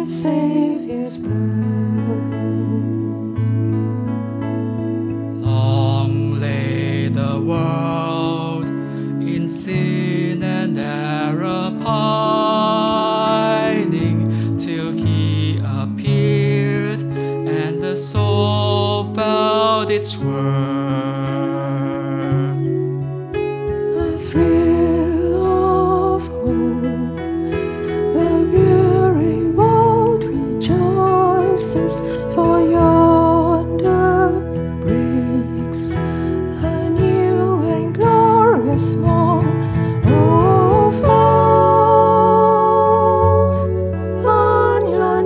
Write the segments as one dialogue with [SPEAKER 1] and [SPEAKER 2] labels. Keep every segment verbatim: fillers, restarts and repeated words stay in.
[SPEAKER 1] Savior's birth.
[SPEAKER 2] Long lay the world in sin and error pining, till He appeared and the soul felt its worth.
[SPEAKER 1] A thrill of hope, the weary world rejoices, for yonder breaks a new and glorious morn. Oh, fall on your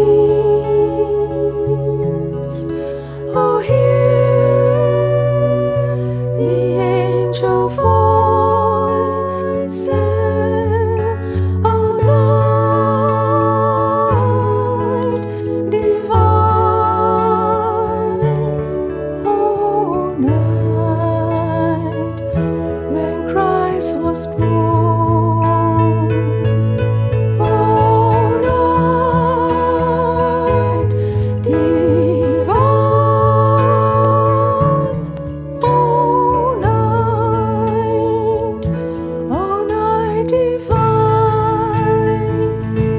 [SPEAKER 1] knees. Oh, hear the angel voices. Oh, night divine. Oh, night when Christ was born. Oh, night divine. Oh, night, oh, night divine.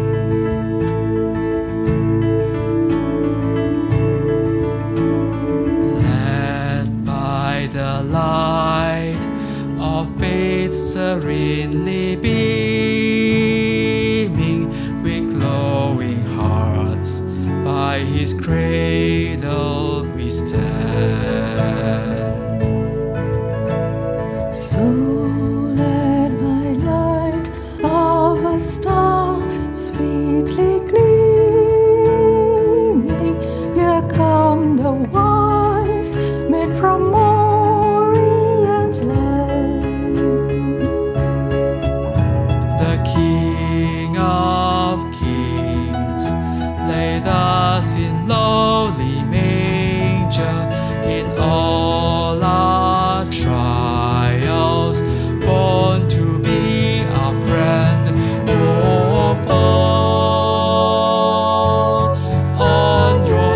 [SPEAKER 2] Led by the light of faith serenely beaming, with glowing hearts by His cradle we stand.
[SPEAKER 1] So let my light of a star sweetly gleaming, here come the wise men from Orient land.
[SPEAKER 2] The King of Kings lay thus in lowly manger, in all our trials, born to be our friend. Oh, fall on your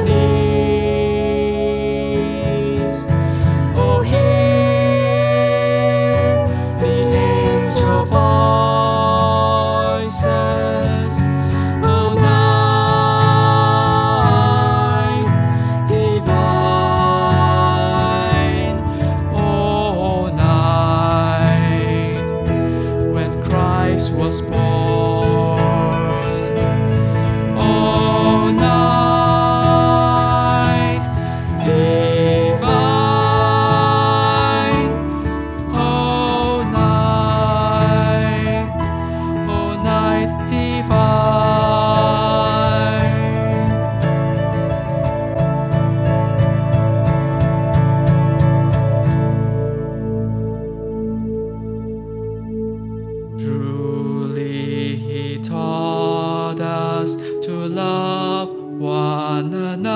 [SPEAKER 2] knees. Oh, hear the angel voices. Oh, night divine. Oh, night when Christ was born. Oh, night divine. Oh, night, oh, night divine. Truly He taught us to love one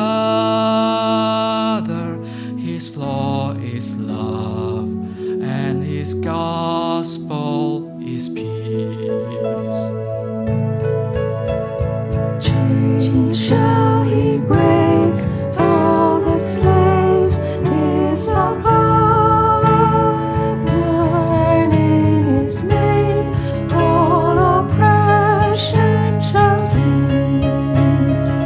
[SPEAKER 2] another. His law is love, and His gospel is peace.
[SPEAKER 1] Chains shall He break, for the slave is our Father, and in His name all oppression shall cease.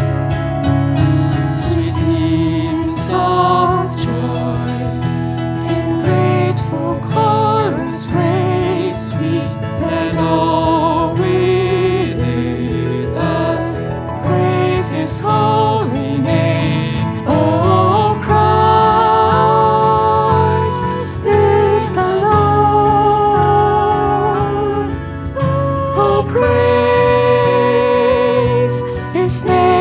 [SPEAKER 1] Sweet hymns of joy in grateful chorus raise we, let all within us praise His holy name. Oh, Christ is the Lord. Oh, praise His name.